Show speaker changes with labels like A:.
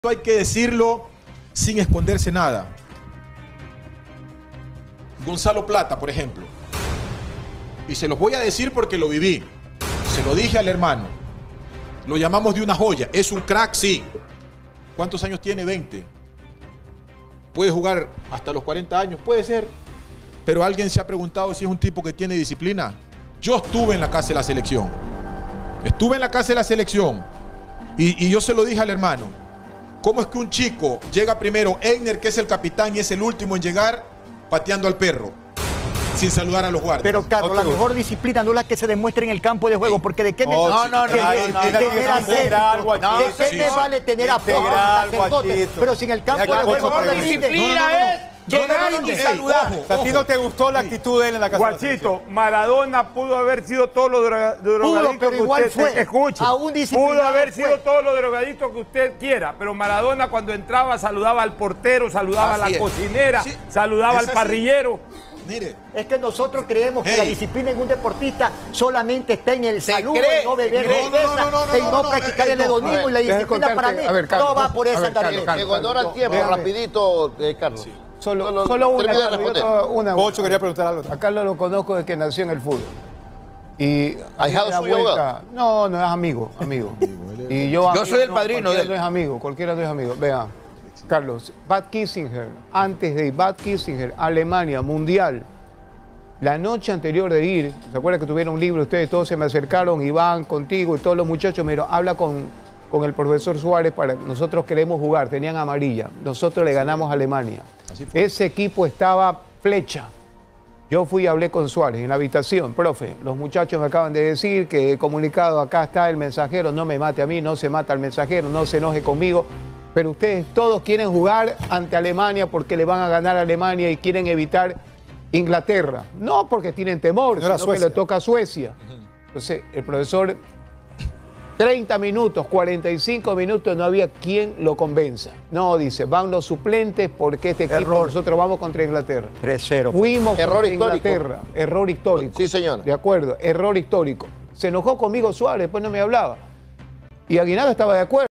A: Hay que decirlo sin esconderse nada. Gonzalo Plata, por ejemplo. Y se los voy a decir porque lo viví. Se lo dije al hermano. Lo llamamos de una joya. Es un crack, sí. ¿Cuántos años tiene? 20. ¿Puede jugar hasta los 40 años? Puede ser. Pero alguien se ha preguntado si es un tipo que tiene disciplina. Yo estuve en la casa de la selección. Estuve en la casa de la selección. Y yo se lo dije al hermano. ¿Cómo es que un chico llega primero, Egner, que es el capitán y es el último en llegar, pateando al perro, sin saludar a los guardias?
B: Pero Carlos, la mejor disciplina no es la que se demuestra en el campo de juego, porque ¿de qué me vale tener apoyo? Pero sin el campo de juego no le disciplina es llegar y saludar.
C: ¿A ti no te gustó la actitud de él en la casa?
D: Guachito, Maradona pudo haber sido todos los drogaditos
B: pero
D: que
B: igual
D: usted
B: fue.
D: pudo haber sido todos los drogaditos que usted quiera, pero Maradona cuando entraba saludaba al portero, saludaba a la cocinera, saludaba al parrillero.
A: Mire,
B: es que nosotros creemos que la disciplina en un deportista solamente está en el saludo, en no beber cerveza, en no practicar el hedonismo, y la disciplina para mí no va por esa tarea.
E: Que cuando era el tiempo, rapidito, Carlos.
C: Solo una. Pocho quería preguntar algo. A Carlos lo conozco desde que nació en el fútbol. Y
E: ¿Ahijado suyo?
C: No, es amigo. Y yo
E: soy el padrino de él.
C: No es amigo, cualquiera no es amigo. Vea, Carlos, Bad Kissinger, antes de Bad Kissinger, Alemania, Mundial. La noche anterior de ir, ¿se acuerdan que tuvieron un libro? Ustedes todos se me acercaron, Iván, contigo y todos los muchachos, me dijeron, habla con el profesor Suárez, nosotros queremos jugar, tenían amarilla. Nosotros le ganamos a Alemania. Ese equipo estaba flecha. Yo fui y hablé con Suárez en la habitación. Profe, los muchachos me acaban de decir que he comunicado, acá está el mensajero, no me mate a mí, no se mata al mensajero, no se enoje conmigo. Pero ustedes todos quieren jugar ante Alemania porque le van a ganar a Alemania y quieren evitar Inglaterra. No porque tienen temor, sino que le toca a Suecia. Entonces, el profesor, 30 minutos, 45 minutos, no había quien lo convenza. No, dice, van los suplentes porque este equipo, nosotros vamos contra Inglaterra.
B: 3-0.
C: Fuimos contra Inglaterra. Error histórico.
E: Sí, señor.
C: De acuerdo, error histórico. Se enojó conmigo Suárez, después no me hablaba. Y Aguinaga estaba de acuerdo.